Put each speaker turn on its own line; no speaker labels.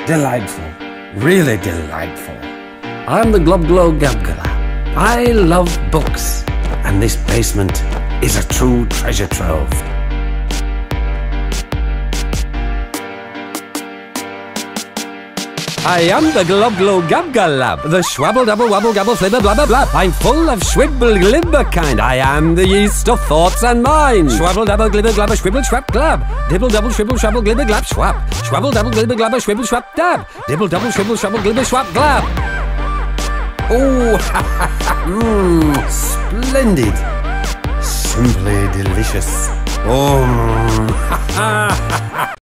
delightful, really delightful. I'm the Globglogabgalab. I love books, and this basement is a true treasure trove. I am the Globglogabgalab, the schwabble double wabble gabble flibber blabber blab. I'm full of schwibble glibber kind. I am the yeast of thoughts and minds. Schwabble double glibber glabber schwibble schwap glab. Dibble double shwibble shwabble glibber glab schwap. Schwabble double glibber glabber schwibble schwap dab. Dibble double shwibble shwabble glibber schwap glab. Oh, splendid. Simply delicious. Oh,